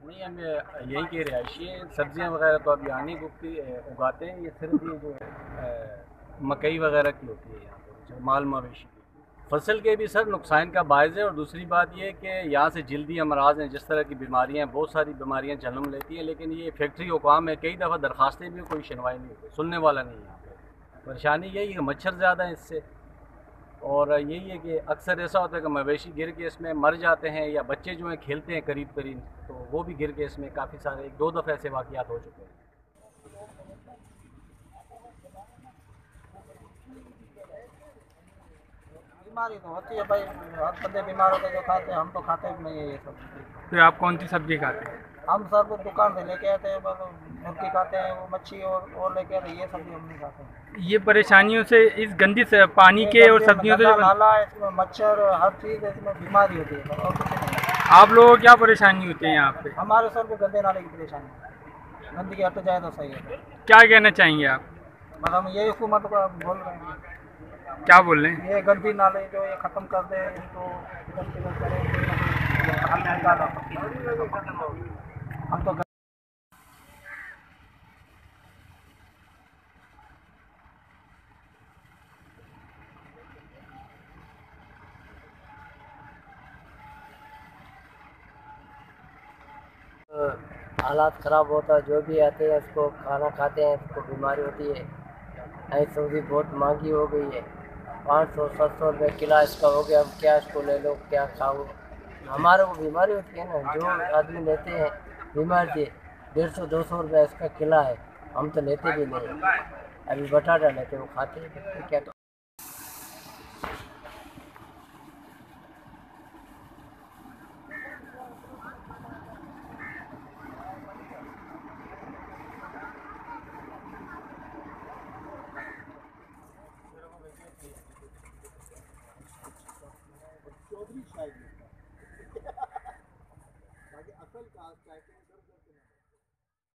नहीं, हम यहीं के रहायशी हैं। सब्जियां वगैरह तो अभी आनी उगाते हैं। ये सिर्फ ये जो है मकई वगैरह की होती है यहाँ पर, जो माल मवेशी की फसल के भी सर नुकसान का बायस है। और दूसरी बात ये कि यहाँ से जल्दी अमराज हैं, जिस तरह की बीमारियाँ हैं, बहुत सारी बीमारियाँ जन्म लेती हैं। लेकिन ये फैक्ट्री को काम है, कई दफ़ा दरखास्तें भी कोई सुनवाई नहीं होती, सुनने वाला नहीं है यहाँ पे। परेशानी यही है कि मच्छर ज़्यादा है इससे। और यही है कि अक्सर ऐसा होता है कि मवेशी गिर के इसमें मर जाते हैं, या बच्चे जो हैं खेलते हैं करीब करीब, तो वो भी गिर के इसमें काफ़ी सारे, एक दो दफ़े ऐसे वाक़यात हो चुके हैं। बीमारी तो होती है भाई, हर बंदे बीमार होते जो खाते हैं, हम तो खाते भी नहीं है ये सब। फिर आप कौन सी सब्जी खाते हैं? हम सब दुकान से लेके आते हैं, मतलब मुर्गी खाते हैं, वो मच्छी और लेके आते हैं, ये सब्जी हम नहीं खाते। ये परेशानियों से, इस गंदी से पानी ये के और गंदे सब्जियों से गंदा नाला है, इसमें मच्छर हर चीज़, इसमें बीमारी होती है और कुछ नहीं है। आप लोगों को क्या परेशानी होती है यहाँ पे? हमारे सर को गंदे नाले की परेशानी है, गंदगी हट जाए तो सही है। क्या कहना चाहेंगे आप? बस हम ये हुकूमत को बोल रहे हैं, क्या बोल रहे हैं? ये गंदी नाले जो ये ख़त्म कर दे, इनको इधर किधर करें, हल निकालो। हम तो हालात ख़राब होता है, जो भी आते हैं उसको खाना खाते हैं, उसको बीमारी होती है। ऐसी सब्ज़ी बहुत महंगी हो गई है, 500-700 रुपये किलो इसका हो गया। अब क्या इसको ले लो, क्या खाओ? हमारे को बीमारी होती है ना, जो आदमी लेते हैं बीमार से 150-200 रुपये इसका किला है, हम तो लेते भी नहीं। अभी बटाटा लेते वो खाते हैं, क्या चौधरी शायद बाकी असल का